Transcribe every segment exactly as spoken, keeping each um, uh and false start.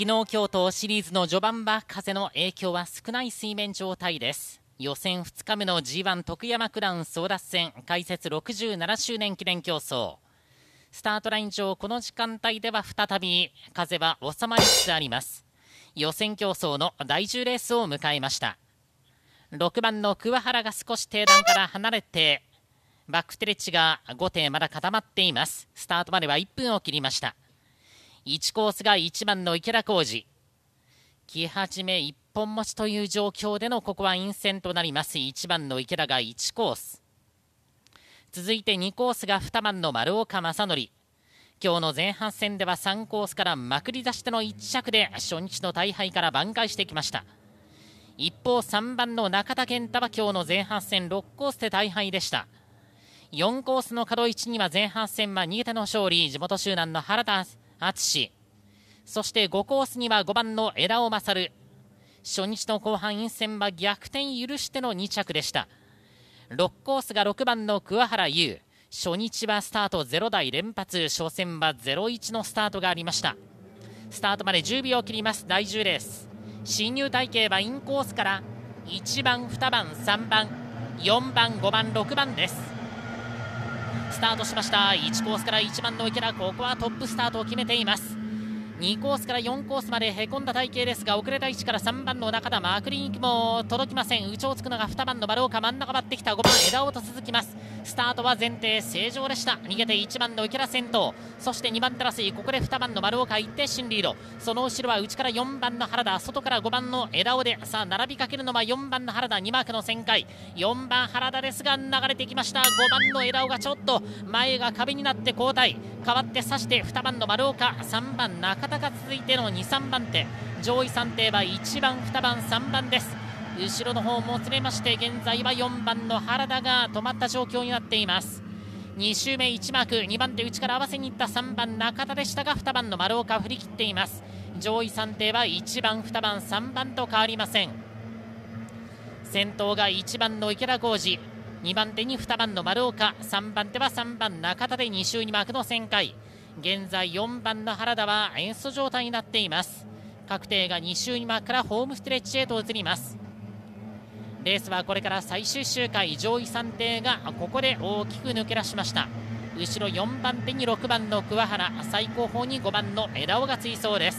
昨日今日とシリーズの序盤は風の影響は少ない水面状態です。予選ふつかめの ジーワン 徳山クラウン争奪戦開設ろくじゅうななしゅうねん記念競争、スタートライン上この時間帯では再び風は収まりつつあります。予選競争のだいじゅうレースを迎えました。ろくばんの桑原が少し低段から離れて、バックストレッチがごていまだ固まっています。スタートまではいっぷんを切りました。いちコースがいちばんの池田浩二、来始め一本持ちという状況でのここは陰線となります。いちばんの池田がいちコース、続いてにコースがにばんの丸岡正則。今日の前半戦ではさんコースからまくり出してのいち着で初日の大敗から挽回してきました。一方さんばんの中田健太は今日の前半戦ろくコースで大敗でした。よんコースの角いちには前半戦は逃げての勝利、地元周南の原田敦。そしてごコースにはごばんの枝尾勝。初日の後半陰線は逆転許してのに着でした。ろくコースがろくばんの桑原優。初日はスタートゼロ台連発、初戦はゼロいちのスタートがありました。スタートまでじゅうびょうを切ります。だいじゅうレース、進入体系はインコースからいちばん、にばん、さんばん、よんばん、ごばん、ろくばんです。スタートしました。いちコースからいちばんの池田、ここはトップスタートを決めています。にコースからよんコースまでへこんだ体型ですが、遅れた位置からさんばんの中田、マークリンも届きません。内をつくのがにばんの丸岡、真ん中張ってきたごばん枝尾と続きます。スタートは前提正常でした。逃げていちばんの池田先頭、そしてにばん手争い、ここでにばんの丸岡一定進リード、その後ろは内からよんばんの原田、外からごばんの枝尾で、さあ並びかけるのはよんばんの原田、にマークの旋回、よんばん原田ですが流れてきました。ごばんの枝尾がちょっと前が壁になって交代、代わって差してにばんの丸岡、さんばん中田が続いてのに、さんばん手、上位さん艇はいちばん、にばん、さんばんです。後ろの方もつれまして、現在はよんばんの原田が止まった状況になっています。に周目いちマーク、にばん手内から合わせにいったさんばん中田でしたが、にばんの丸岡振り切っています。上位さん艇はいちばん、にばん、さんばんと変わりません。先頭がいちばんの池田浩二、にばん手ににばんの丸岡、さんばん手はさんばん中田でに周にマークの旋回。現在よんばんの原田はエンスト状態になっています。各艇がに周にマークからホームストレッチへと移ります。レースはこれから最終周回、上位さん艇がここで大きく抜け出しました。後ろよんばん手にろくばんの桑原、最後方にごばんの枝尾が追走です。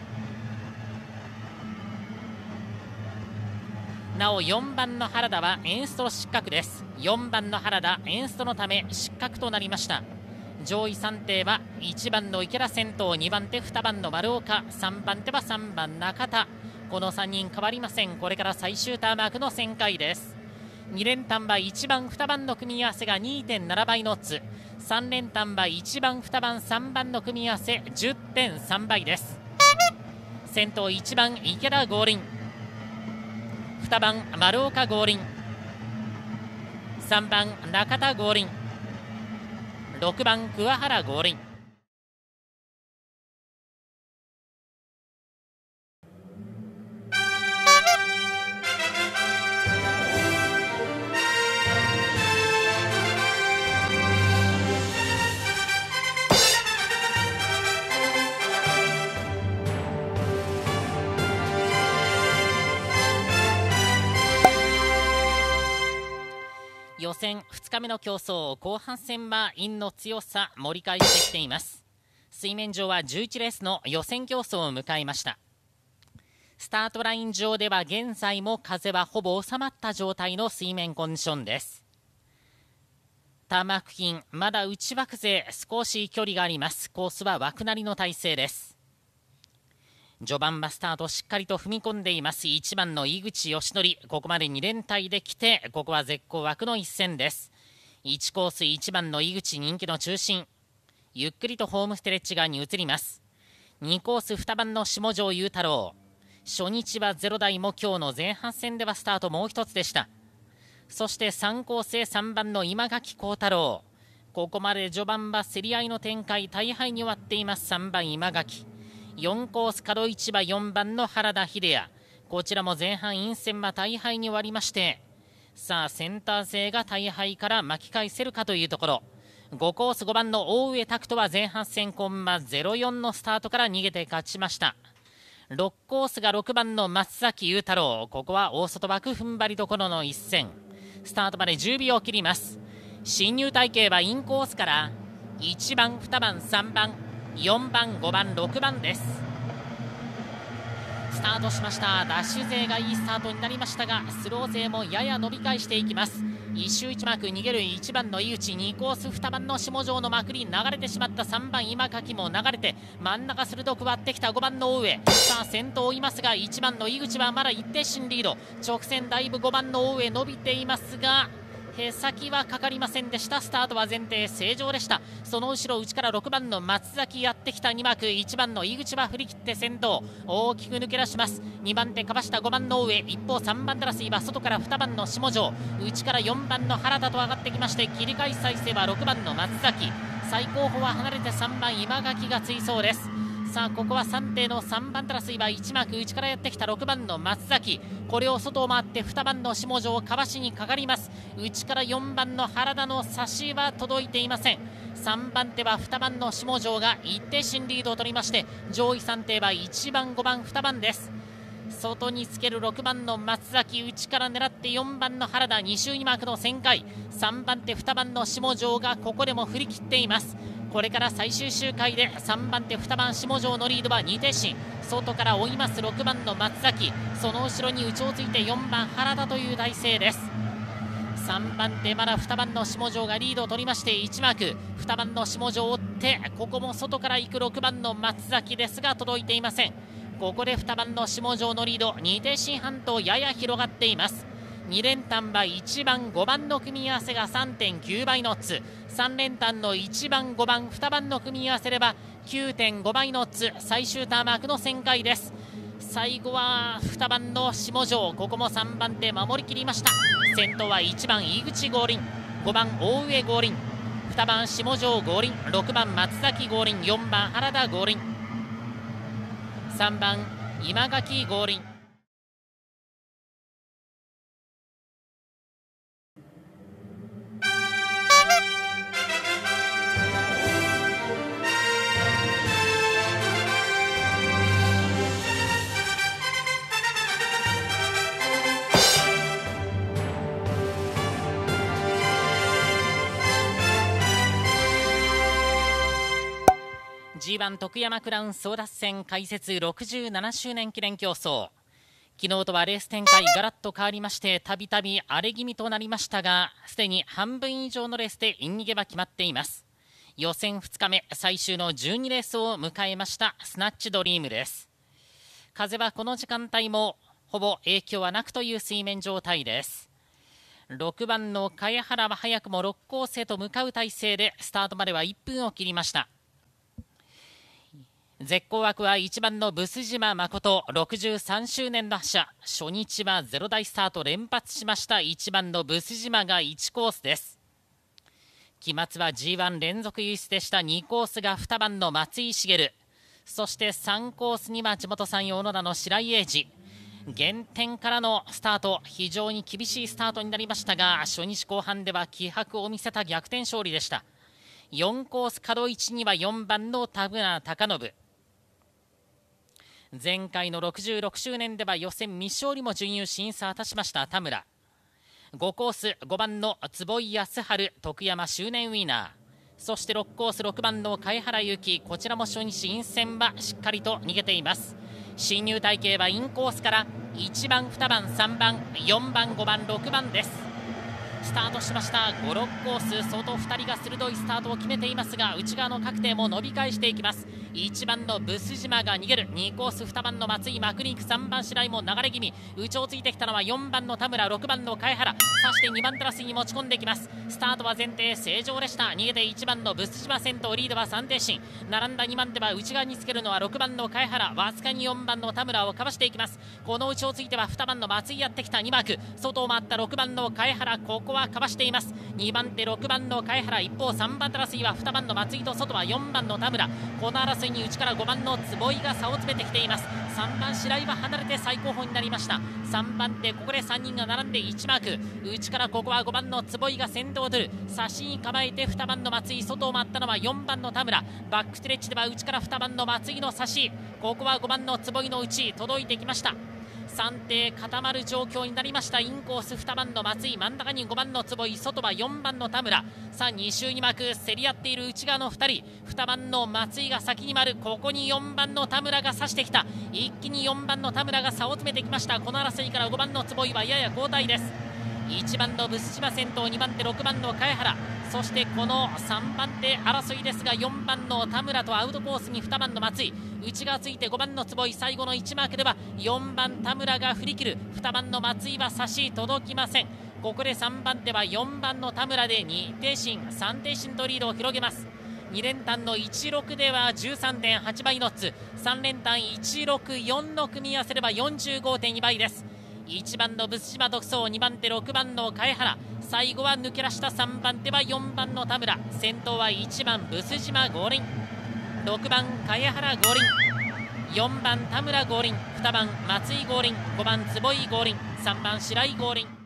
なおよんばんの原田はエンスト失格です。よんばんの原田エンストのため失格となりました。上位さん艇はいちばんの池田先頭、にばん手にばんの丸岡、さんばん手はさんばん中田、このさんにん変わりません。これから最終ターマークの旋回です。に連単はいちばん、にばんの組み合わせが にてんなな 倍ノッツ、さん連単はいちばん、にばん、さんばんの組み合わせ じゅってんさん 倍です。先頭いちばん池田合輪、にばん丸岡合輪、さんばん中田合輪、ろくばん桑原合輪。予選ふつかめの競争、後半戦は陰の強さ盛り返してきています。水面上はじゅういちレースの予選競争を迎えました。スタートライン上では現在も風はほぼ収まった状態の水面コンディションです。ターマーク付近まだ内枠勢少し距離があります。コースは枠なりの体勢です。序盤はスタートしっかりと踏み込んでいます。いちばんの井口義則、ここまでに連隊で来て、ここは絶好枠の一戦です。いちコースいちばんの井口、人気の中心、ゆっくりとホームストレッチ側に移ります。にコースにばんの下條雄太郎、初日はゼロ台も今日の前半戦ではスタートもう一つでした。そしてさんコースへさんばんの今垣幸太郎、ここまで序盤は競り合いの展開、大敗に終わっています。さんばん今垣、よんコース角市はよんばんの原田秀也、こちらも前半陰線は大敗に終わりまして、さあセンター勢が大敗から巻き返せるかというところ。ごコースごばんの大上拓人は前半戦コンマゼロよんのスタートから逃げて勝ちました。 ろくコースがろくばんの松崎裕太郎、ここは大外枠踏ん張りどころの一戦。スタートまでじゅうびょうを切ります。進入隊形はインコースからいちばん、にばん、さんばん、よんばん、ごばん、ろくばんです。スタートしました。ダッシュ勢がいいスタートになりましたが、スロー勢もやや伸び返していきます。一周一幕逃げるいちばんの井口、にコースにばんの下條のまくり、流れてしまったさんばん今垣も流れて真ん中鋭く割ってきたごばんの大上、さあ先頭を追いますがいちばんの井口はまだ一定進リード、直線だいぶごばんの大上伸びていますがへ先はかかりませんでした。スタートは前提正常でした。その後ろ内からろくばんの松崎やってきたに幕、いちばんの井口は振り切って先頭大きく抜け出します。にばん手かわしたごばんの上、一方さんばんテラスイは外からにばんの下條、内からよんばんの原田と上がってきまして、切り替え再生はろくばんの松崎、最後方は離れてさんばん今垣が追走です。さあここはさん艇のさんばんテラスイはいち幕、内からやってきたろくばんの松崎、これを外を回ってにばんの下條をかわしにかかります。内からよんばんの原田の差しは届いていません。さんばん手はにばんの下條が一定進リードを取りまして、上位さん艇はいちばん、ごばん、にばんです。外につけるろくばんの松崎、内から狙ってよんばんの原田、に周にマークの旋回、さんばん手にばんの下條がここでも振り切っています。これから最終周回でさんばん手にばん下條のリードはに艇進、外から追いますろくばんの松崎、その後ろに内をついてよんばん原田という体勢です。さんばん手まだにばんの下條がリードを取りましていち幕、にばんの下條を追ってここも外から行くろくばんの松崎ですが届いていません。ここでにばんの下條のリード、に艇進半島やや広がっています。に連単はいちばん、ごばんの組み合わせが さんてんきゅう 倍ノッツ、さん連単のいちばん、ごばん、にばんの組み合わせれば きゅうてんご 倍ノッツ、最終ターマークの旋回です。最後はにばんの下條、ここもさんばん手守りきりました。先頭はいちばん井口合輪、ごばん大上合輪、にばん下條合輪、ろくばん松崎合輪、よんばん原田合輪、さんばん今垣合輪。ジーワン 徳山クラウン争奪戦開設ろくじゅうなな周年記念競争、昨日とはレース展開ガラッと変わりまして、たびたび荒れ気味となりましたが、すでに半分以上のレースでイン逃げは決まっています。予選ふつかめ最終のじゅうにレースを迎えましたスナッチドリームです。風はこの時間帯もほぼ影響はなくという水面状態です。ろくばんの茅原は早くもろくコースへと向かう体勢で、スタートまではいっぷんを切りました。絶好枠はいちばんのブス島誠、ろくじゅうさん周年の覇者、初日はゼロ台スタート連発しましたいちばんのブス島がいちコースです。期末は ジーワン 連続優出でした。にコースがにばんの松井茂、そしてさんコースには地元産小野田の白井英二。減点からのスタート、非常に厳しいスタートになりましたが、初日後半では気迫を見せた逆転勝利でした。よんコース角いちにはよんばんの田村貴信、前回のろくじゅうろく周年では予選未勝利も準優審査を果たしました田村。ごコースごばんの坪井康晴、徳山周年ウィーナー、そしてろくコースろくばんの貝原優希、こちらも初日陰線はしっかりと逃げています。進入隊形はインコースからいちばん、にばん、さんばん、よんばん、ごばん、ろくばんです。スタートしました。ご、ろくコース外ふたりが鋭いスタートを決めていますが、内側の各艇も伸び返していきます。いちばんのブス島が逃げる、にコースにばんの松井、マクニーク、さんばん白井も流れ気味、内をついてきたのはよんばんの田村、ろくばんの貝原、そしてにばんテラスに持ち込んできます。スタートは前提正常でした。逃げていちばんのブス島先頭、リードはさん艇進、並んだにばん手は内側につけるのはろくばんの貝原、わずかによんばんの田村をかわしていきます。この内をついてはにばんの松井やってきたにマーク、外を回ったろくばんの貝原、ここははかわしています。にばん手ろくばんの貝原、一方さんばん手争いはにばんの松井と外はよんばんの田村。この争いに内からごばんの坪井が差を詰めてきています。さんばん白井は離れて最後方になりました。さんばん手ここでさんにんが並んでいちマーク、内からここはごばんの坪井が先頭を取る。差しに構えてにばんの松井、外を回ったのはよんばんの田村。バックストレッチでは内からにばんの松井の差し、ここはごばんの坪井の内届いてきました。さん手固まる状況になりました。インコースにばんの松井、真ん中にごばんの坪井、外はよんばんの田村。さあに周に巻く競り合っている内側のふたり、にばんの松井が先に回る。ここによんばんの田村が差してきた。一気によんばんの田村が差を詰めてきました。この争いからごばんの坪井はやや後退です。いちばんのブス島先頭、にばん手ろくばんの貝原、そしてこのさんばん手争いですが、よんばんの田村とアウトコースににばんの松井、内がついてごばんの坪井、最後のいちマークではよんばん田村が振り切る。にばんの松井は差し届きません。ここでさんばん手はよんばんの田村でにてい進さんてい進とリードを広げます。に連単のいちろくでは じゅうさんてんはち 倍ノッツ、さん連単いちろくよんの組み合わせれば よんじゅうごてんに 倍です。いちばんのブス島独走、にばん手ろくばんの貝原、最後は抜け出した。さんばん手はよんばんの田村、先頭はいちばんブス島合輪、ろくばん貝原合輪、よんばん田村合輪、にばん松井合輪、ごばん坪井合輪、さんばん白井合輪。